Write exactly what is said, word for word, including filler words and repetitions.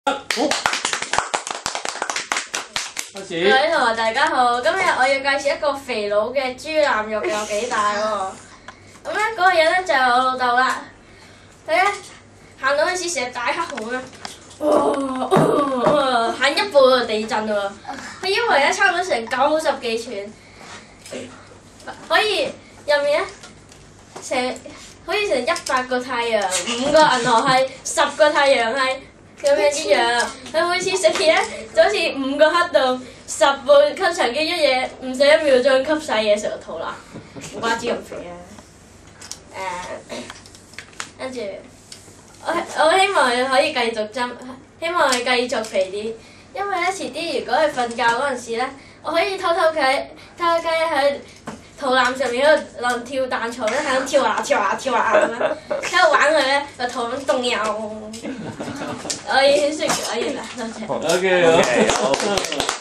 好，開始。 各位同學大家好，今日我要介紹一個肥佬嘅豬腩肉有幾大喎。咁咧嗰個嘢咧就係我老豆啦。佢咧行到嗰時成日大黑熊咧，哇！行一步就地震喎。佢腰圍咧差唔多成九十幾寸，可以入面咧成好似成一百個太陽，五個銀河系，十個太陽系。咁樣一樣，佢每次食嘢咧就好似五個黑洞，十部吸塵機一嘢唔使一秒鐘吸晒嘢上個肚腩，唔怪之咁肥啊！誒，跟住我我希望佢可以繼續增，希望佢繼續肥啲，因為咧遲啲如果佢瞓覺嗰陣時咧，我可以偷偷計偷偷雞喺肚腩上面喺度亂跳彈床咧，喺度跳下跳下跳下咁樣，喺度玩佢咧個肚腩動搖。我已經識咗完啦，多謝。 OK，好。